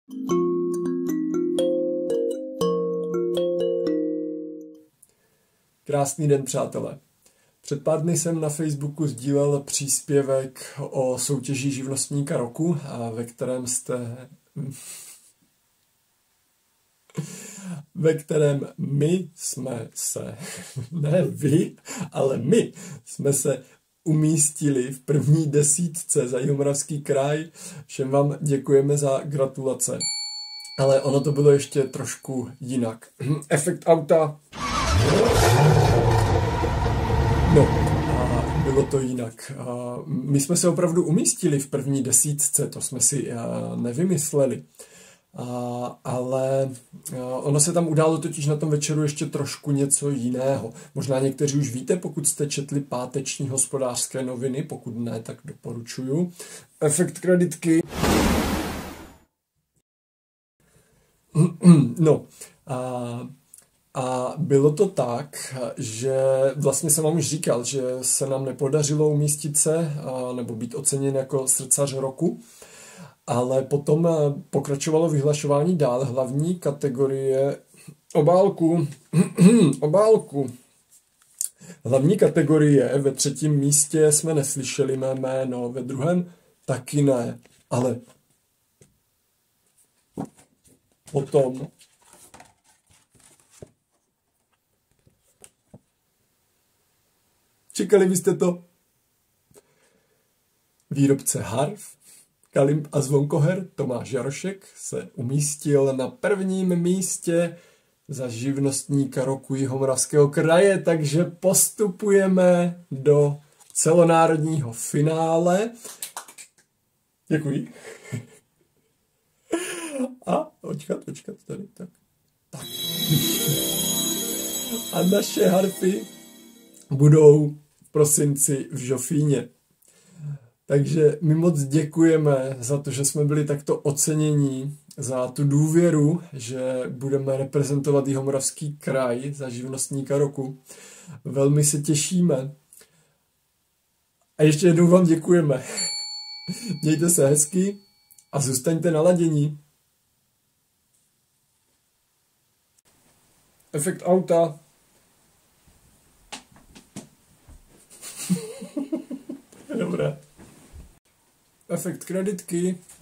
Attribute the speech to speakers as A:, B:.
A: Krásný den, přátelé. Před pár dny jsem na Facebooku sdílel příspěvek o soutěži živnostníka roku, ve kterém my jsme se, ne vy, ale my jsme se umístili v první desítce za Jihomoravský kraj. Všem vám děkujeme za gratulace. Ale ono to bylo ještě trošku jinak. Efekt auta. No, a bylo to jinak. My jsme se opravdu umístili v první desítce, to jsme si nevymysleli. Ale ono se tam událo totiž na tom večeru ještě trošku něco jiného. Možná někteří už víte, pokud jste četli páteční Hospodářské noviny, pokud ne, tak doporučuju. Efekt kreditky. No, a bylo to tak, že vlastně jsem vám už říkal, že se nám nepodařilo umístit se nebo být oceněn jako srdcař roku, ale potom pokračovalo vyhlašování dál. Hlavní kategorie obálku. Hlavní kategorie ve 3. místě jsme neslyšeli mé jméno, ve 2. taky ne, ale potom čekali byste to? Výrobce harf, kalimb a zvonkoher Tomáš Jarošek se umístil na 1. místě za živnostníka roku Jihomoravského kraje, takže postupujeme do celonárodního finále. Děkuji. A počkat, tady, tak. A naše harfy budou v prosinci v Žofíně. Takže my moc děkujeme za to, že jsme byli takto ocenění, za tu důvěru, že budeme reprezentovat Jihomoravský kraj za živnostníka roku. Velmi se těšíme. A ještě jednou vám děkujeme. Mějte se hezky a zůstaňte naladění. Efekt auta. Dobré. Efekt kreditky.